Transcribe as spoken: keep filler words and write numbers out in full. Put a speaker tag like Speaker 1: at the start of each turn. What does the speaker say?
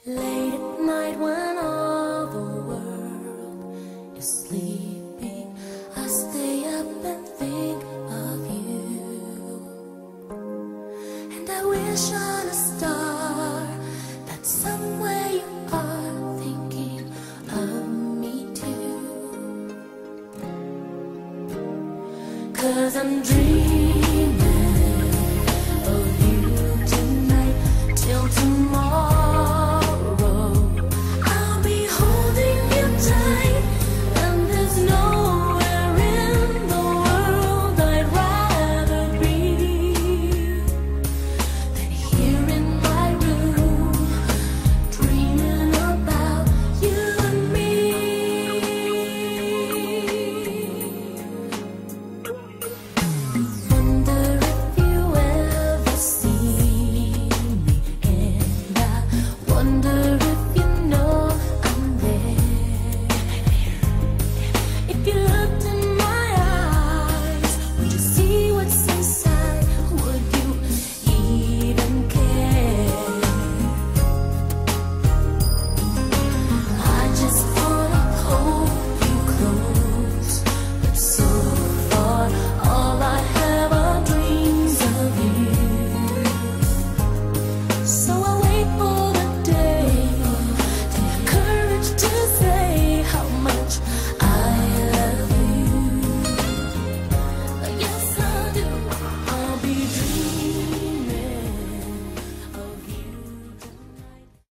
Speaker 1: Late at night when all the world is sleeping, I stay up and think of you. And I wish on a star that somewhere you are thinking of me too. 'Cause I'm dreaming of you tonight till tomorrow. Wonder